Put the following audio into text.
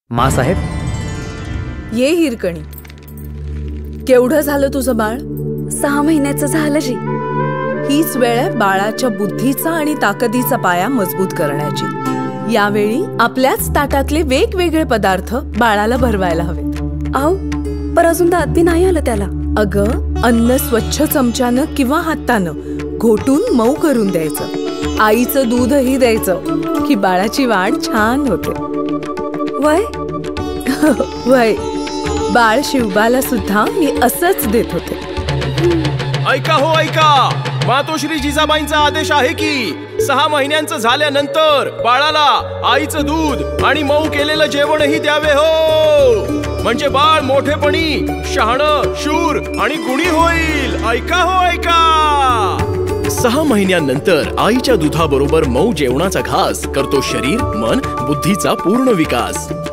मासाहेब, ये हिरकणी. केवढं झालं तुझं बाळ? 6 महिन्याचं झालं जी. हीच वेळ आहे बाळाच्या बुद्धीचा आणि ताकदीचा पाया मजबूत करण्याची. यावेळी आपल्याच ताटातले वेगवेगळे पदार्थ बाळाला भरवायला हवेत. आहो, पर अजून दात बी नाही आलं त्याला. अगं, अन्न स्वच्छ चमच्यानं किंवा हातानं घोटून मऊ करून द्यायचं. आईचं दूधही द्यायचं की बाळाची वाढ छान होते. वय वय, बाळ शिवबाला सुद्धा मी असंच देत होते. ऐका हो ऐका, मातोश्री जिजाबाईंचा आदेश आहे की 6 महिन्यांचं झाल्यानंतर बाळाला आईचं दूध आणि मऊ केलेलं जेवणही द्यावे हो, म्हणजे बाळ मोठेपणी शहाणं, शूर आणि गुणी होईल. ऐका हो ऐका. 6 महिन्यांनंतर आईच्या दुधाबरोबर मऊ जेवणाचा घास करतो शरीर, मन, बुद्धीचा पूर्ण विकास.